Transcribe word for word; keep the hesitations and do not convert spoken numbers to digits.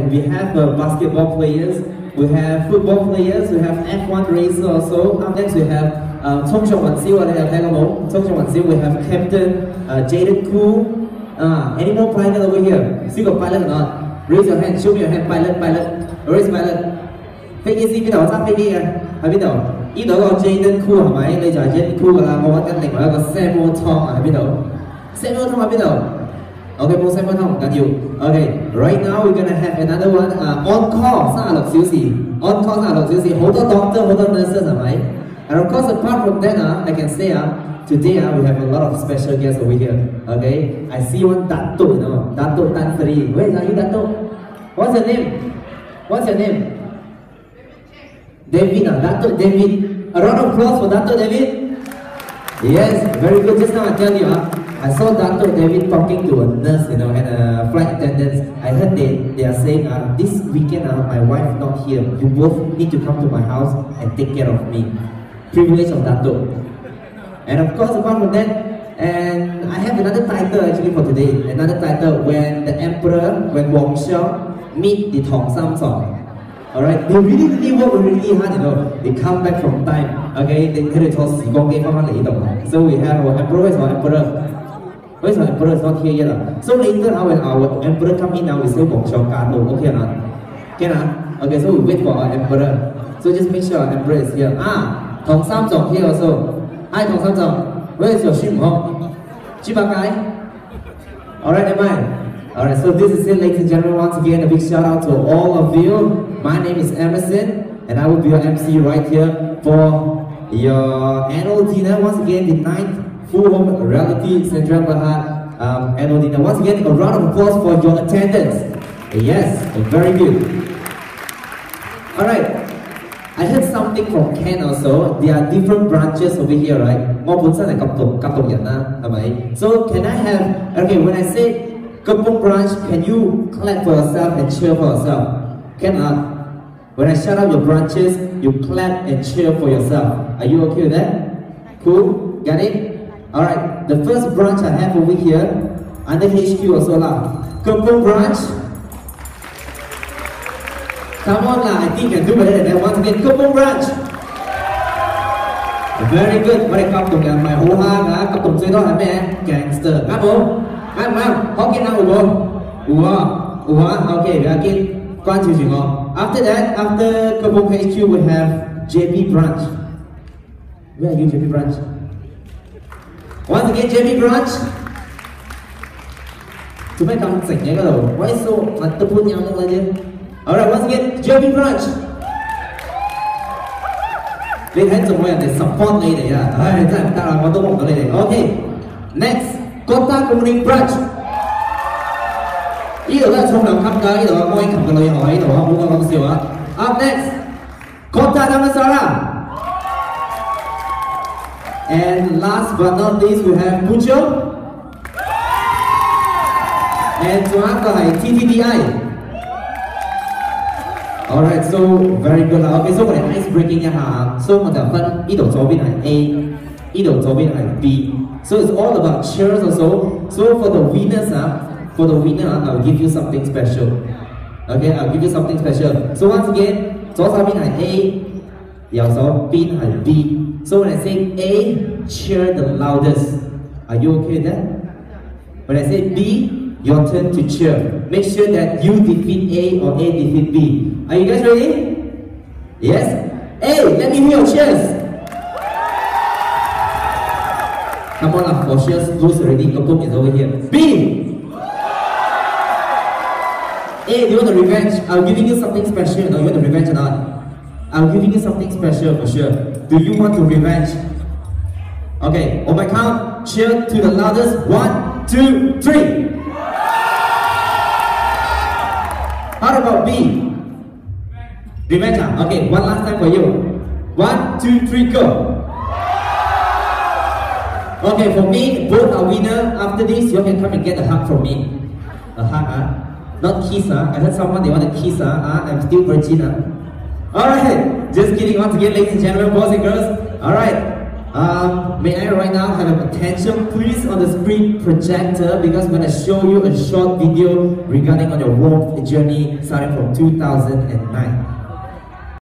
we have uh, basketball players, we have football players, we have F one racer also. Up next we have Thông Trọng Văn Siêu, đây là thấy không bố? Thông Trọng Văn Siêu, we have Captain uh, Jaden Koo. Uh, any more pilot over here? Still got pilot or not? Raise your hand, show me your hand, pilot, pilot. Raise pilot.飛機師邊度？揸飛機嘅喺邊度？呢度有個 Jaden Koo 係咪？你就係 Jaden Koo 㗎啦。我揾緊另外一個 Samuel Tong 啊喺邊度 ？Samuel Tong 喺邊度 ？OK， 冇 Samuel Tong 唔緊要。OK，right now we're gonna have another one 啊 on call 三十六小時 ，on call 三十六小時，好多 doctor 好多 nurses 係咪 ？And of course apart from that 啊 ，I can say 啊。Today uh, we have a lot of special guests over here. Okay, I see one Dato, you know, Dato Tan Sri. Where are you, Dato? What's your name? What's your name? David, uh, Dato David. A round of applause for Dato David. Yes, very good. Just now I tell you, uh, I saw Dato David talking to a nurse, you know, and a flight attendant. I heard they they are saying, uh, this weekend, uh, my wife not here. You both need to come to my house and take care of me. Privilege of Dato. And of course, apart from that, and I have another title actually for today. Another title, when the emperor, when Wang Xiao meet the Tong Sam Song. Alright, they really, really work really hard, you know. They come back from time. Okay, they they told So we have our emperor. Where's our emperor? Where's our emperor? Is not here yet. Uh. So later, uh, when our emperor come in, now we say Wang Xiao Kato. Okay, or not? Okay, not? Okay, so we wait for our emperor. So just make sure our emperor is here. Ah, Tong Sam Song here also. Hi, Tong Sam Song. Where is your Xun Hong? Chibakai? Alright, am I? Alright, so this is it, ladies and gentlemen. Once again, a big shout out to all of you. My name is Emerson, and I will be your M C right here for your annual dinner. Once again, the ninth Full Home Reality Central Berhad um, annual dinner. Once again, a round of applause for your attendance. Yes, very good. Alright. I heard something from Ken also. There are different branches over here, right? So can I have, okay, when I say Kampong branch, can you clap for yourself and cheer for yourself? Can I? When I shout out your branches, you clap and cheer for yourself. Are you okay with that? Cool? Got it? Alright, the first branch I have over here, under H Q also lah. Kampong branch. Come on lah, I think you can do better than that. Once again, Kampong branch. Very good. What I come to my whole heart, ah, Kampong chơi đó là mẹ gangster. Ngáp bố, ngáp ngáp. How can now bố? Ủa, ủa. Okay, again. Quan chủ chuyện ngọ. After that, after Kampong H Q, we have J P branch. Where are you, J P branch? Once again, J P branch. Chúng mày cầm sạch nhé cái đầu. Why so? Mặt tập phun nhau nữa chứ. Alright, once again, J P branch. 你睇仲有人哋 support 你哋啊！唉，真係唔得啦，我都望到你哋。OK， next Kota Komering branch。呢度都係沖涼級㗎，呢度啊，摩英琴嘅女孩喺度啊，唔好講咁笑啊。Up next Kota Damansara。And last but not least, we have Puchong。And 仲有一個係 T T D I。 Alright, so very good 啦。OK， so 我哋 ice breaking 一下，所以我就分呢度左邊係 A， 呢度左邊係 B。So it's all about cheers also. So for the winners 啊 ，for the winner 啊 ，I'll give you something special. Okay, I'll give you something special. So once again， 左手邊係 A， 右手邊係 B。So when I say A, cheer the loudest. Are you okay with that? When I say B, your turn to cheer. Make sure that you defeat A or A defeat B. Are you guys ready? Yes? A, let me hear your cheers. Come on up, for cheers loose already. Kokum is over here. B. A, do you want a revenge? I'm giving you something special. No, you want a revenge or not? I'm giving you something special for sure. Do you want to revenge? Okay, on my count, cheer to the loudest. One, two, three. How about B? Revenge? Okay, one last time for you. One, two, three, go. Okay, for me, both are winner. After this, you can come and get a hug from me. A hug, huh? Not kiss, huh? I heard someone they want to kiss, huh? I'm still virgin, huh? Alright, just kidding. Once again, ladies and gentlemen, boys and girls. Alright, Um, may I right now have attention please on the screen projector, because I'm going to show you a short video regarding on your warmth journey starting from two thousand nine.